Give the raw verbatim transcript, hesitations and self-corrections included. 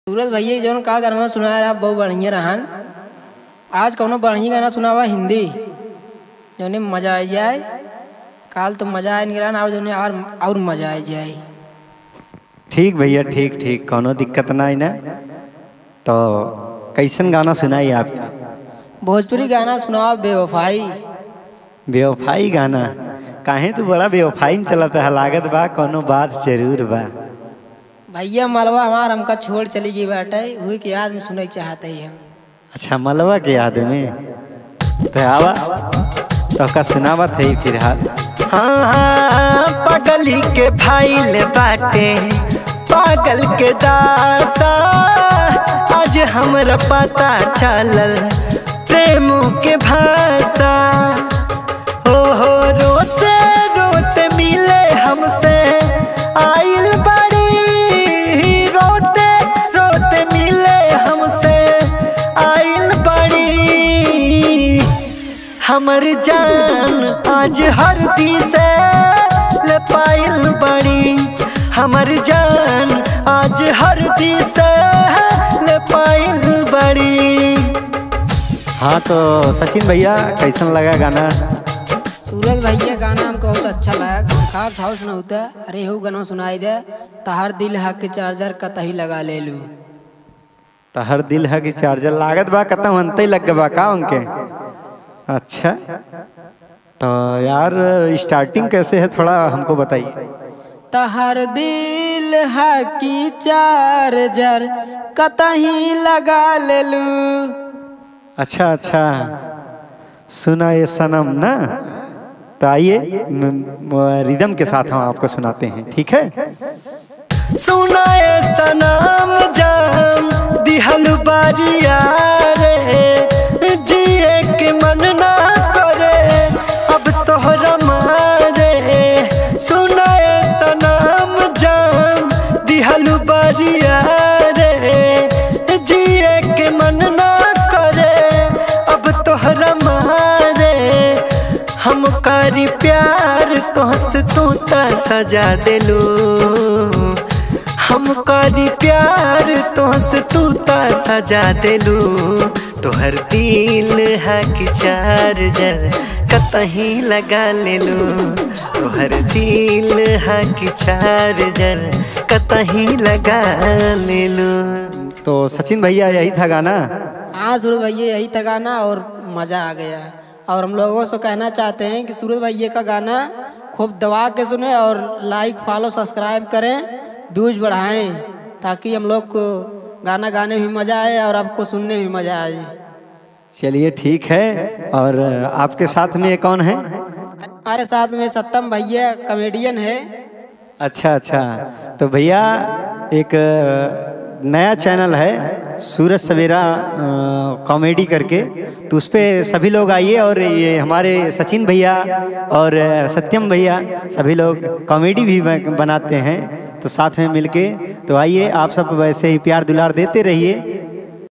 सूरज भैया जो का गाना सुना रहा बहुत बढ़िया रहन। आज कौनो बढ़िया गाना सुना हुआ हिंदी जो मजा आ जाए। काल तो मजा आए नहीं रहा और जो और और मजा आ जाए। ठीक भैया ठीक ठीक कोनो दिक्कत ना है ना। तो कैसन गाना सुनाई आपका? भोजपुरी गाना सुनावा बेवफाई। बेवफाई गाना काहे तू बड़ा बेवफाई में चलता है, लागत बा कोनो बात जरूर बा। भैया मलवा हमार हमका छोड़ चली गई बाटे, हुई के याद में सुनना चाहते ही हम। अच्छा मलवा के याद में तो आवा तो का सुनावा थे फिलहाल। हाँ हाँ पागली के भाई ले बाटे पागल के दासा, आज हमरा पता चलल प्रेम के भाषा। हो हो रोते रोते मिले हमसे आइल बड़ी, रोते रोते मिले हमसे आइल बड़ी। हमर जान आज हर दी से ले पाइल बड़ी, हमर जान आज हर दी से ले पाइल बड़ी। हाँ तो सचिन भैया कैसन लगा गाना? सूरज भैया गाना हमको बहुत अच्छा लगा। खा खाओ सुना होता अरे हो गाना सुनाई दे। तहर दिल हक के चार्जर कतही लगा ले लू। तहर दिल है कि चार्जर लागत बा कत अंत लग बा का उनके। अच्छा तो यार स्टार्टिंग कैसे है थोड़ा हमको बताइए। तहर दिल है कि चार्जर कतही लगा ले लू। अच्छा अच्छा सुना ये सनम ना। तो आइए रिदम के साथ हम आपको सुनाते हैं, ठीक है। सुना ये सनम जाम दिहल बारिया रे, जिए के मन ना करे अब तोहरा मारे। सुना ये सनम जाम दिहल बारिया रे, जिए के मन ना हम करी प्यार तोहस तू ता सजा देलू। हम करी प्यार तोहस तू ता सजा देलू। तोहर दिल है कि चार्जर कतही लगा लेलू। तोहर दिल है कि चार्जर कतही लगा लेलू। तो सचिन भैया यही था गाना? हाँ सूरज भैया यही था गाना और मज़ा आ गया। और हम लोगों से कहना चाहते हैं कि सूरज भैया का गाना खूब दबा के सुने और लाइक फॉलो सब्सक्राइब करें, व्यूज बढ़ाएं ताकि हम लोग को गाना गाने भी मज़ा आए और आपको सुनने भी मज़ा आए। चलिए ठीक है। और आपके साथ में कौन है? हमारे साथ में सत्यम भैया कॉमेडियन है। अच्छा अच्छा तो भैया एक नया चैनल है सूरज सवेरा कॉमेडी करके, तो उस पर सभी लोग आइए। और ये हमारे सचिन भैया और सत्यम भैया सभी लोग कॉमेडी भी बनाते हैं, तो साथ में मिलके तो आइए आप सब वैसे ही प्यार दुलार देते रहिए।